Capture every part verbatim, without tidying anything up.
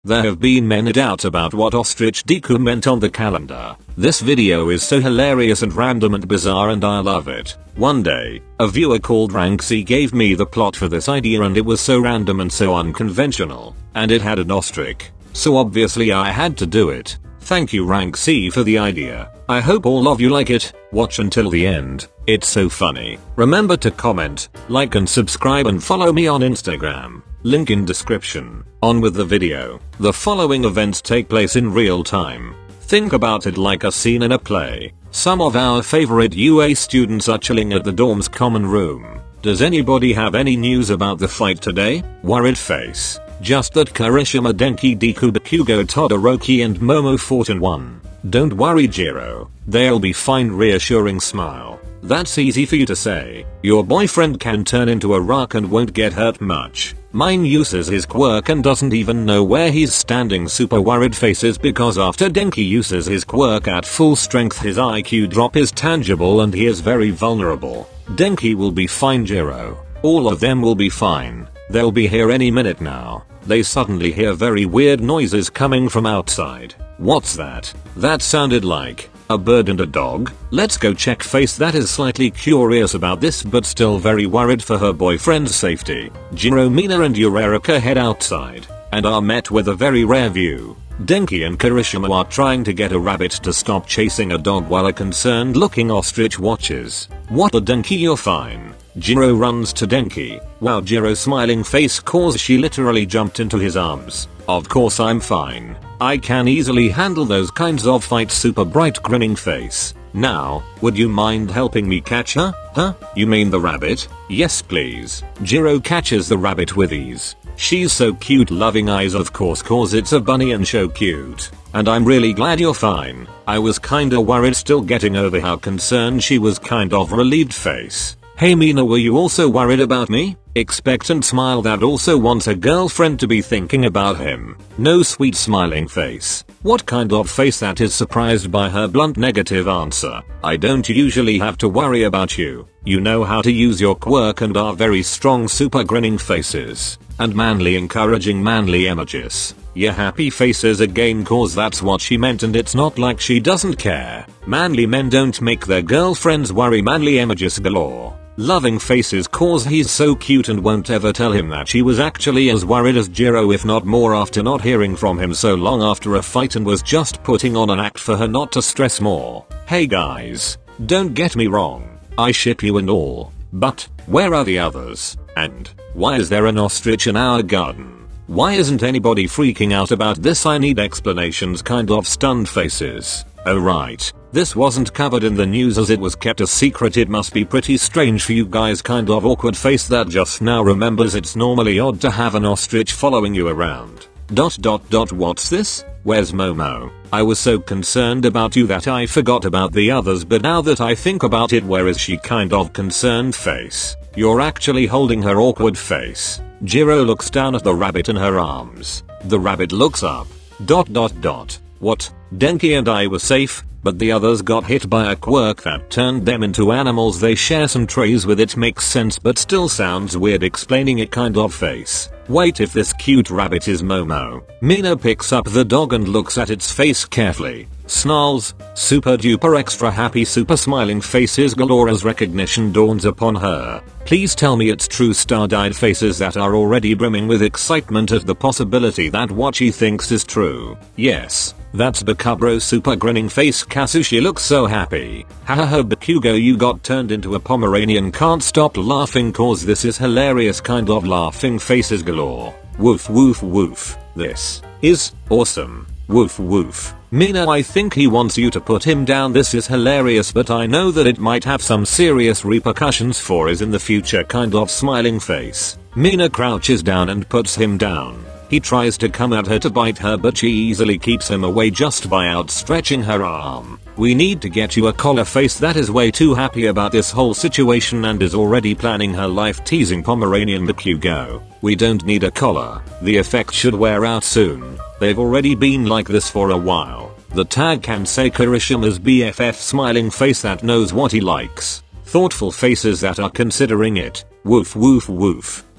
There have been many doubts about what Ostrich Deku meant on the calendar. This video is so hilarious and random and bizarre and I love it. One day, a viewer called Ranksy gave me the plot for this idea and it was so random and so unconventional. And it had an ostrich. So obviously I had to do it. Thank you Ranksy for the idea. I hope all of you like it. Watch until the end. It's so funny. Remember to comment, like and subscribe and follow me on Instagram. Link in description. On with the video. The following events take place in real time. Think about it like a scene in a play. Some of our favorite U A students are chilling at the dorm's common room. Does anybody have any news about the fight today? Worried face. Just that Kirishima, Denki, Deku, Bakugou, Todoroki and Momo fought and won. Don't worry Jiro. They'll be fine. Reassuring smile. That's easy for you to say. Your boyfriend can turn into a rock and won't get hurt much. Mine uses his quirk and doesn't even know where he's standing. Super worried faces because after Denki uses his quirk at full strength his I Q drop is tangible and he is very vulnerable. Denki will be fine Jiro. All of them will be fine. They'll be here any minute now. They suddenly hear very weird noises coming from outside. What's that? That sounded like a bird and a dog? Let's go check. Face that is slightly curious about this but still very worried for her boyfriend's safety. Jiro, Mina and Eureka head outside and are met with a very rare view. Denki and Kirishima are trying to get a rabbit to stop chasing a dog while a concerned looking ostrich watches. What the Denki, you're fine. Jiro runs to Denki. Wow, Jiro's smiling face cause she literally jumped into his arms. Of course I'm fine. I can easily handle those kinds of fights. Super bright grinning face. Now, would you mind helping me catch her? Huh? You mean the rabbit? Yes please. Jiro catches the rabbit with ease. She's so cute, loving eyes of course cause it's a bunny and so cute. And I'm really glad you're fine. I was kinda worried, still getting over how concerned she was. Kind of relieved face. Hey Mina, were you also worried about me? Expectant smile that also wants a girlfriend to be thinking about him. No sweet smiling face. What kind of face that is surprised by her blunt negative answer. I don't usually have to worry about you. You know how to use your quirk and are very strong. Super grinning faces. And manly encouraging manly emojis. Yeah, happy faces again cause that's what she meant and it's not like she doesn't care. Manly men don't make their girlfriends worry. Manly emojis galore. Loving faces cause he's so cute and won't ever tell him that she was actually as worried as Jiro if not more after not hearing from him so long after a fight and was just putting on an act for her not to stress more. Hey guys, don't get me wrong, I ship you and all, but where are the others? And why is there an ostrich in our garden? Why isn't anybody freaking out about this? I need explanations. Kind of stunned faces. Oh right. This wasn't covered in the news as it was kept a secret. It must be pretty strange for you guys. Kind of awkward face that just now remembers it's normally odd to have an ostrich following you around. Dot dot dot what's this? Where's Momo? I was so concerned about you that I forgot about the others, but now that I think about it, where is she? Kind of concerned face. You're actually holding her. Awkward face. Jiro looks down at the rabbit in her arms. The rabbit looks up. Dot dot dot. What? Denki and I were safe, but the others got hit by a quirk that turned them into animals. They share some traits with it. Makes sense but still sounds weird explaining it. Kind of face. Wait, if this cute rabbit is Momo. Mina picks up the dog and looks at its face carefully. Snarls. Super duper extra happy. Super smiling faces galore as recognition dawns upon her. Please tell me it's true. Star-dyed faces that are already brimming with excitement at the possibility that what she thinks is true. Yes. That's Bakugou. Super grinning face. Kasushi looks so happy. Hahaha Bakugou, you got turned into a Pomeranian. Can't stop laughing cause this is hilarious. Kind of laughing faces galore. Woof woof woof. This is awesome. Woof woof. Mina, I think he wants you to put him down. This is hilarious but I know that it might have some serious repercussions for us in the future. Kind of smiling face. Mina crouches down and puts him down. He tries to come at her to bite her but she easily keeps him away just by outstretching her arm. We need to get you a collar. Face that is way too happy about this whole situation and is already planning her life. Teasing Pomeranian Bakugou. We don't need a collar. The effect should wear out soon. They've already been like this for a while. The tag can say Kirishima's B F F. Smiling face that knows what he likes. Thoughtful faces that are considering it. Woof woof woof.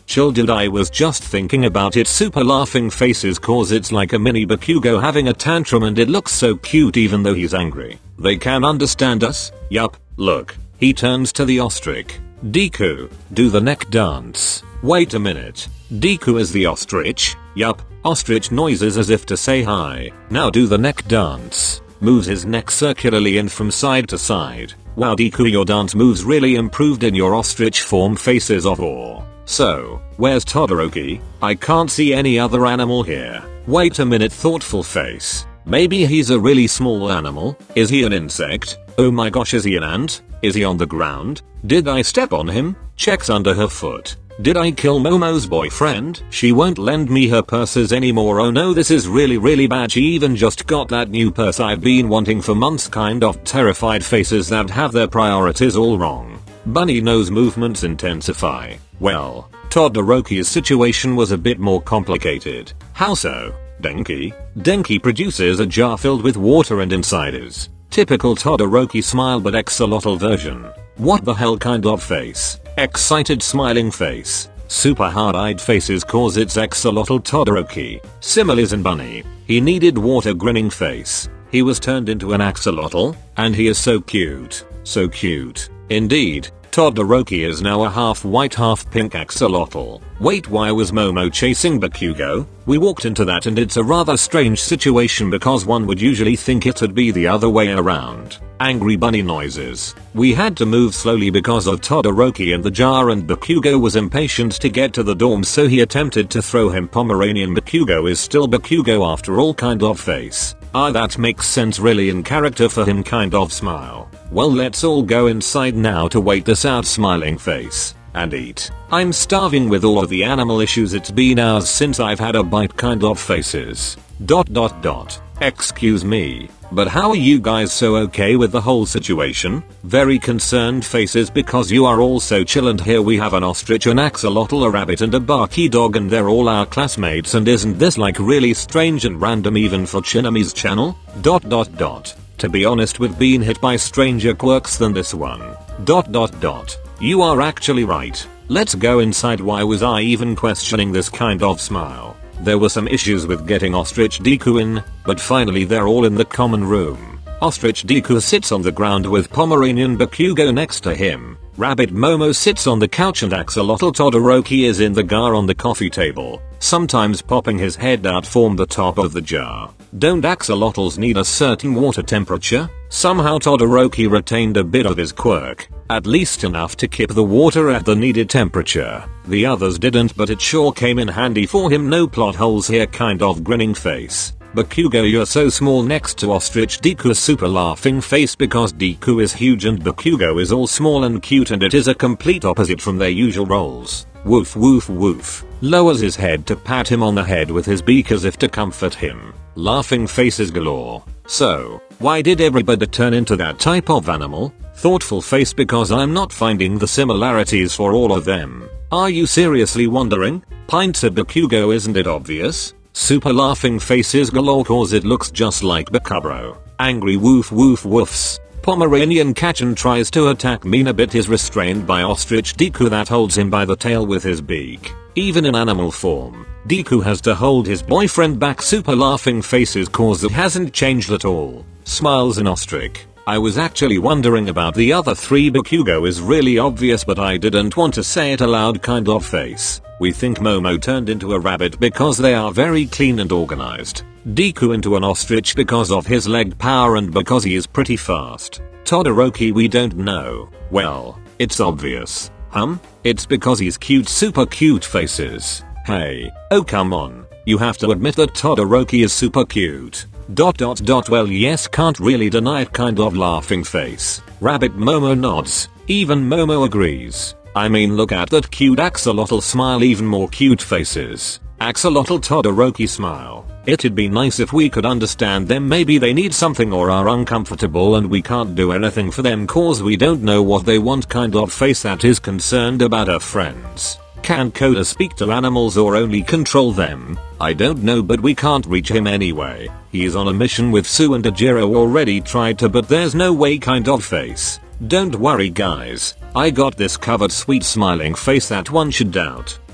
chill dude, I was just thinking about it. Super laughing faces cause it's like a mini Bakugou having a tantrum and it looks so cute even though he's angry. They can understand us? Yup, look. He turns to the Ostrich. Deku, do the neck dance. Wait a minute. Deku is the ostrich? Yup, ostrich noises as if to say hi. Now do the neck dance. Moves his neck circularly and from side to side. Wow Deku, your dance moves really improved in your ostrich form. Faces of awe. So, where's Todoroki? I can't see any other animal here. Wait a minute, thoughtful face. Maybe he's a really small animal? Is he an insect? Oh my gosh, is he an ant? Is he on the ground? Did I step on him? Checks under her foot. Did I kill Momo's boyfriend? She won't lend me her purses anymore. Oh no, this is really really bad. She even just got that new purse I've been wanting for months. Kind of terrified faces that have their priorities all wrong. Bunny nose movements intensify. Well, Todoroki's situation was a bit more complicated. How so? Denki? Denki produces a jar filled with water and inside is typical Todoroki smile but axolotl version. What the hell kind of face? Excited smiling face. Super hard-eyed faces cause its axolotl Todoroki. Similes and bunny. He needed water grinning face. He was turned into an axolotl, and he is so cute. So cute. Indeed. Todoroki is now a half white half pink axolotl. Wait, why was Momo chasing Bakugou? We walked into that and it's a rather strange situation because one would usually think it'd be the other way around. Angry bunny noises. We had to move slowly because of Todoroki and the jar and Bakugou was impatient to get to the dorm so he attempted to throw him. Pomeranian Bakugou is still Bakugou after all kind of face. Ah, that makes sense, really in character for him kind of smile. Well, let's all go inside now to wait this out smiling face. And eat. I'm starving with all of the animal issues. It's been hours since I've had a bite kind of faces. Dot dot dot. Excuse me, but how are you guys so okay with the whole situation? Very concerned faces because you are all so chill and here we have an ostrich, an axolotl, a rabbit and a barky dog and they're all our classmates and isn't this like really strange and random even for Chinami's channel? Dot dot dot. To be honest, we've been hit by stranger quirks than this one. Dot dot dot. You are actually right. Let's go inside. Why was I even questioning this kind of smile? There were some issues with getting Ostrich Deku in, but finally they're all in the common room. Ostrich Deku sits on the ground with Pomeranian Bakugou next to him. Rabbit Momo sits on the couch and axolotl Todoroki is in the jar on the coffee table, sometimes popping his head out from the top of the jar. Don't axolotls need a certain water temperature? Somehow Todoroki retained a bit of his quirk, at least enough to keep the water at the needed temperature. The others didn't, but it sure came in handy for him. No plot holes here kind of grinning face. Bakugou, you're so small next to Ostrich Deku. Super laughing face because Deku is huge and Bakugou is all small and cute and it is a complete opposite from their usual roles. Woof woof woof. Lowers his head to pat him on the head with his beak as if to comfort him. Laughing faces galore. So, why did everybody turn into that type of animal? Thoughtful face because I'm not finding the similarities for all of them. Are you seriously wondering? Pints at Bakugou, isn't it obvious? Super laughing faces galore cause it looks just like Bakugou. Angry woof woof woofs. Pomeranian Kachan tries to attack Mina but is restrained by Ostrich Deku that holds him by the tail with his beak. Even in animal form, Deku has to hold his boyfriend back. Super laughing faces cause it hasn't changed at all. Smiles in Ostrich. I was actually wondering about the other three. Bakugou is really obvious but I didn't want to say it aloud kind of face. We think Momo turned into a rabbit because they are very clean and organized. Deku into an ostrich because of his leg power and because he is pretty fast. Todoroki we don't know. Well, it's obvious. Hum? It's because he's cute. Super cute faces. Hey, oh come on. You have to admit that Todoroki is super cute. Dot dot dot. Well yes, can't really deny it kind of laughing face. Rabbit Momo nods. Even Momo agrees. I mean look at that cute axolotl smile. Even more cute faces. Axolotl Todoroki smile. It'd be nice if we could understand them. Maybe they need something or are uncomfortable and we can't do anything for them cause we don't know what they want kind of face that is concerned about her friends. Can Koda speak to animals or only control them? I don't know, but we can't reach him anyway. He's on a mission with Sue and Ajiro already tried to, but there's no way kind of face. Don't worry guys, I got this covered. Sweet smiling face that one should doubt.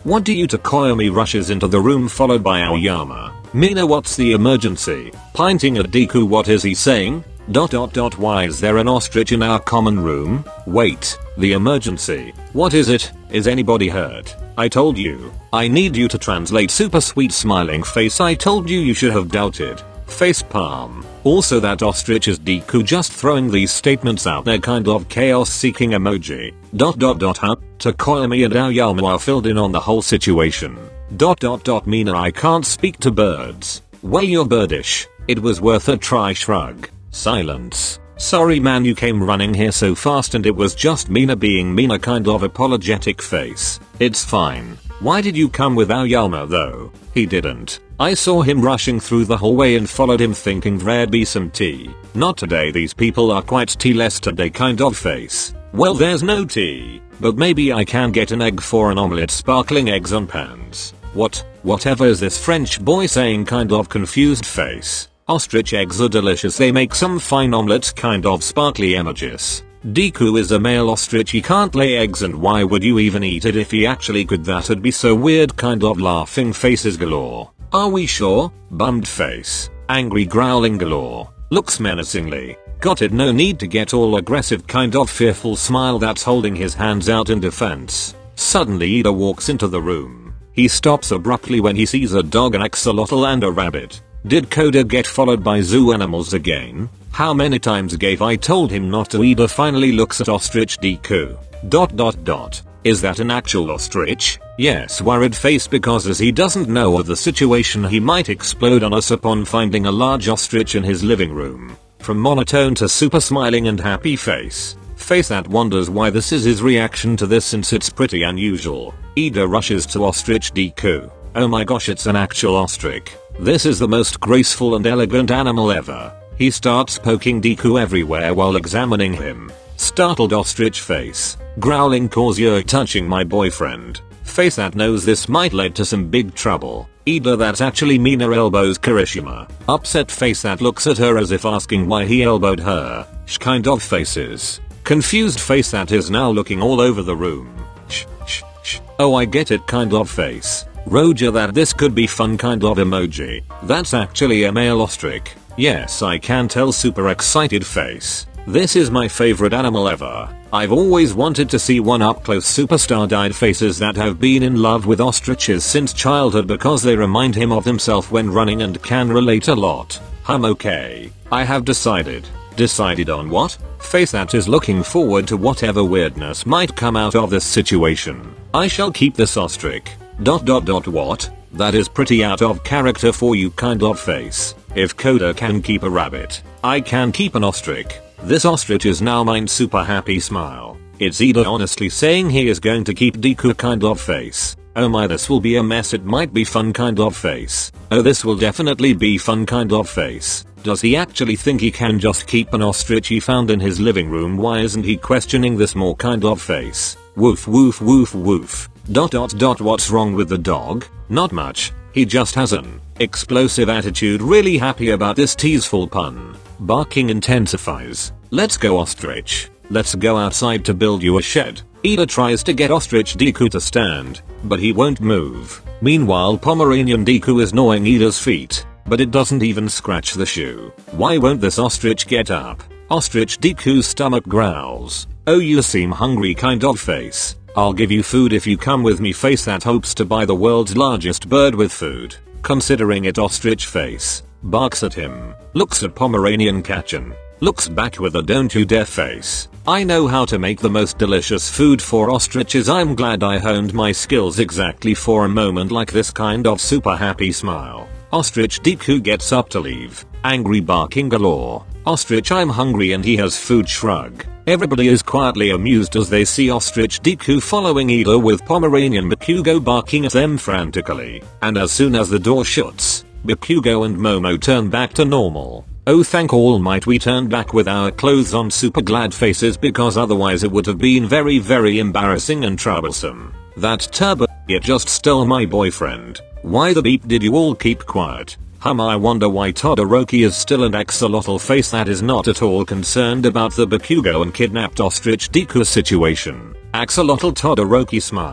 What do you Takoyami rushes into the room followed by Aoyama. Mina, what's the emergency? Pointing at Deku, what is he saying? Dot dot dot why is there an ostrich in our common room? Wait, the emergency. What is it? Is anybody hurt? I told you. I need you to translate. Super sweet smiling face. I told you you should have doubted. Face palm. Also that ostrich is Deku, just throwing these statements out there, kind of chaos seeking emoji. Dot dot dot huh? Takoyami and Aoyama are filled in on the whole situation. Dot dot dot Mina, I can't speak to birds. Well, you're birdish. It was worth a try. Shrug. Silence. Sorry man, you came running here so fast and it was just Mina being Mina, kind of apologetic face. It's fine. Why did you come with Aoyama though? He didn't. I saw him rushing through the hallway and followed him thinking there'd be some tea. Not today, these people are quite tea-less today, kind of face. Well, there's no tea, but maybe I can get an egg for an omelette. Sparkling eggs on pans. What? Whatever is this French boy saying, kind of confused face. Ostrich eggs are delicious, they make some fine omelette, kind of sparkly emojis. Deku is a male ostrich, he can't lay eggs, and why would you even eat it if he actually could? That'd be so weird, kind of laughing faces galore. Are we sure? Bummed face. Angry growling galore. Looks menacingly. Got it, no need to get all aggressive, kind of fearful smile that's holding his hands out in defense. Suddenly Iida walks into the room. He stops abruptly when he sees a dog, an axolotl and a rabbit. Did Koda get followed by zoo animals again? How many times gave I told him not to? Iida finally looks at Ostrich Deku. Dot dot dot. Is that an actual ostrich? Yes, worried face, because as he doesn't know of the situation, he might explode on us upon finding a large ostrich in his living room. From monotone to super smiling and happy face. Face that wonders why this is his reaction to this, since it's pretty unusual. Iida rushes to Ostrich Deku. Oh my gosh, it's an actual ostrich. This is the most graceful and elegant animal ever. He starts poking Deku everywhere while examining him. Startled ostrich face. Growling, cause you're touching my boyfriend. Face that knows this might lead to some big trouble. Iida, that's actually Mina elbows Kirishima. Upset face that looks at her as if asking why he elbowed her. Sh kind of faces. Confused face that is now looking all over the room. Sh sh sh. Oh, I get it, kind of face. Roger that, this could be fun, kind of emoji. That's actually a male ostrich. Yes, I can tell, super excited face. This is my favorite animal ever. I've always wanted to see one up close. Superstar dyed faces that have been in love with ostriches since childhood because they remind him of himself when running and can relate a lot. Hum, okay. I have decided. Decided on what? Face that is looking forward to whatever weirdness might come out of this situation. I shall keep this ostrich. Dot dot dot what? That is pretty out of character for you, kind of face. If Koda can keep a rabbit, I can keep an ostrich. This ostrich is now mine. Super happy smile. It's Iida honestly saying he is going to keep Deku, kind of face. Oh my, this will be a mess. It might be fun, kind of face. Oh, this will definitely be fun, kind of face. Does he actually think he can just keep an ostrich he found in his living room? Why isn't he questioning this more, kind of face? Woof woof woof woof. Dot dot dot what's wrong with the dog? Not much. He just has an explosive attitude. Really happy about this teaseful pun. Barking intensifies. Let's go ostrich. Let's go outside to build you a shed. Iida tries to get Ostrich Deku to stand, but he won't move. Meanwhile, Pomeranian Deku is gnawing Iida's feet, but it doesn't even scratch the shoe. Why won't this ostrich get up? Ostrich Deku's stomach growls. Oh, you seem hungry, kind of face. I'll give you food if you come with me. Face that hopes to buy the world's largest bird with food. Considering it, ostrich face. Barks at him. Looks at Pomeranian Kachan. Looks back with a don't you dare face. I know how to make the most delicious food for ostriches. I'm glad I honed my skills exactly for a moment like this, kind of super happy smile. Ostrich Deku gets up to leave. Angry barking galore. Ostrich, I'm hungry and he has food. Shrug. Everybody is quietly amused as they see Ostrich Deku following Iida with Pomeranian Bakugou barking at them frantically. And as soon as the door shuts, Bakugou and Momo turn back to normal. Oh, thank all might we turned back with our clothes on. Super glad faces, because otherwise it would have been very very embarrassing and troublesome. That turbo it just stole my boyfriend. Why the beep did you all keep quiet? Hum, I wonder why Todoroki is still an axolotl face that is not at all concerned about the Bakugou and kidnapped Ostrich Deku situation. Axolotl Todoroki smile.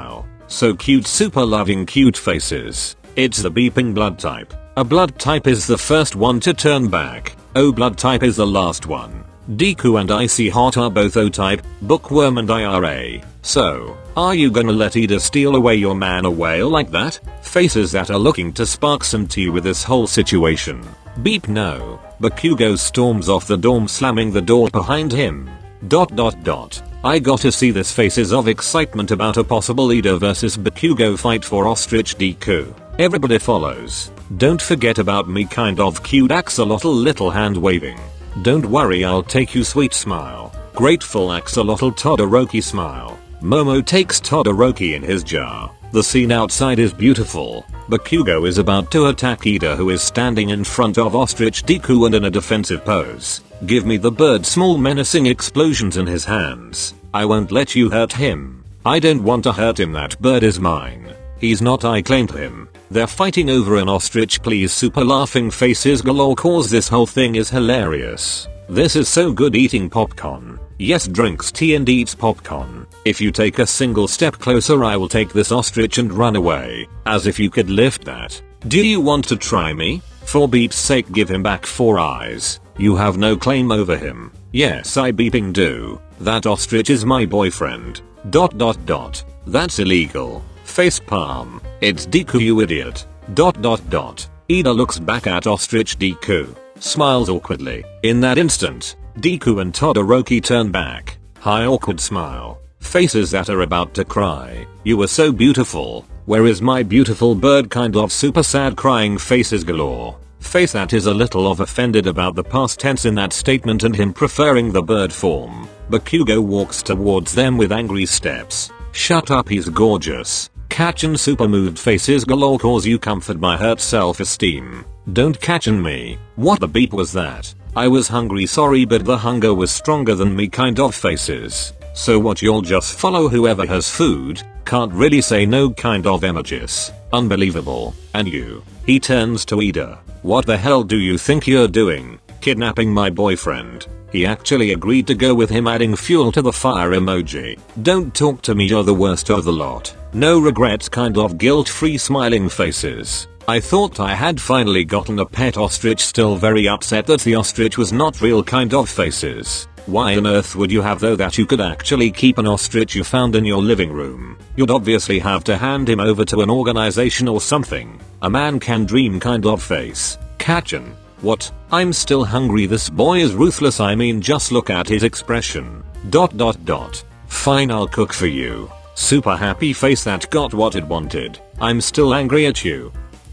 So cute, super loving cute faces. It's the beeping blood type. A blood type is the first one to turn back. O blood type is the last one. Deku and Icy Hot are both O type, Bookworm and I R A. So, are you gonna let Iida steal away your man a whale like that? Faces that are looking to spark some tea with this whole situation. Beep no. Bakugou storms off the dorm, slamming the door behind him. Dot dot dot. I got to see this faces of excitement about a possible Iida versus Bakugou fight for Ostrich Deku. Everybody follows. Don't forget about me, kind of cute axolotl little hand waving. Don't worry, I'll take you, sweet smile. Grateful axolotl Todoroki smile. Momo takes Todoroki in his jar. The scene outside is beautiful. Bakugou is about to attack Iida, who is standing in front of Ostrich Deku and in a defensive pose. Give me the bird, small menacing explosions in his hands. I won't let you hurt him. I don't want to hurt him, that bird is mine. He's not, I claimed him. They're fighting over an ostrich, please. Super laughing faces galore, cause this whole thing is hilarious. This is so good. Eating popcorn. Yes, drinks tea and eats popcorn. If you take a single step closer, I will take this ostrich and run away. As if you could lift that. Do you want to try me? For beep's sake, give him back four eyes. You have no claim over him. Yes, I beeping do. That ostrich is my boyfriend. Dot dot dot. That's illegal. Face palm. It's Deku, you idiot. Dot dot dot. Iida looks back at Ostrich Deku. Smiles awkwardly. In that instant, Deku and Todoroki turn back. Hi, awkward smile. Faces that are about to cry. You were so beautiful. Where is my beautiful bird? Kind of super sad crying faces galore. Face that is a little of offended about the past tense in that statement and him preferring the bird form. Bakugou walks towards them with angry steps. Shut up, he's gorgeous. Catch and super moved faces galore, cause you comfort my hurt self-esteem. Don't catch on me. What the beep was that? I was hungry, sorry, but the hunger was stronger than me, kind of faces. So what, you'll just follow whoever has food? Can't really say no, kind of emojis. Unbelievable. And you? He turns to Iida. What the hell do you think you're doing? Kidnapping my boyfriend? He actually agreed to go with him, adding fuel to the fire emoji. Don't talk to me, you're the worst of the lot. No regrets, kind of guilt-free smiling faces. I thought I had finally gotten a pet ostrich, still very upset that the ostrich was not real, kind of faces. Why on earth would you have, though, that you could actually keep an ostrich you found in your living room? You'd obviously have to hand him over to an organization or something. A man can dream, kind of face. Catchin'. What? I'm still hungry, this boy is ruthless, I mean just look at his expression. Dot dot dot. Fine, I'll cook for you. Super happy face that got what it wanted. I'm still angry at you.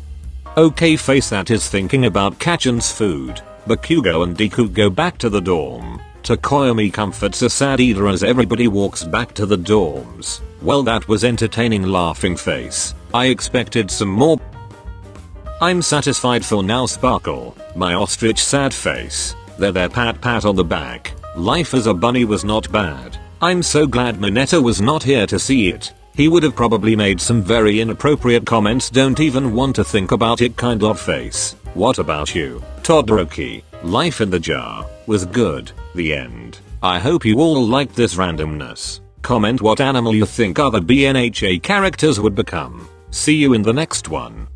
Okay, face that is thinking about Kachan's food. Bakugou and Deku go back to the dorm. Tokoyami comforts a sad Iida as everybody walks back to the dorms. Well, that was entertaining laughing face. I expected some more. I'm satisfied for now, sparkle. My ostrich sad face. There there, pat pat on the back. Life as a bunny was not bad. I'm so glad Mineta was not here to see it. He would have probably made some very inappropriate comments, don't even want to think about it, kind of face. What about you, Todoroki? Life in the jar was good. The end. I hope you all liked this randomness. Comment what animal you think other B N H A characters would become. See you in the next one.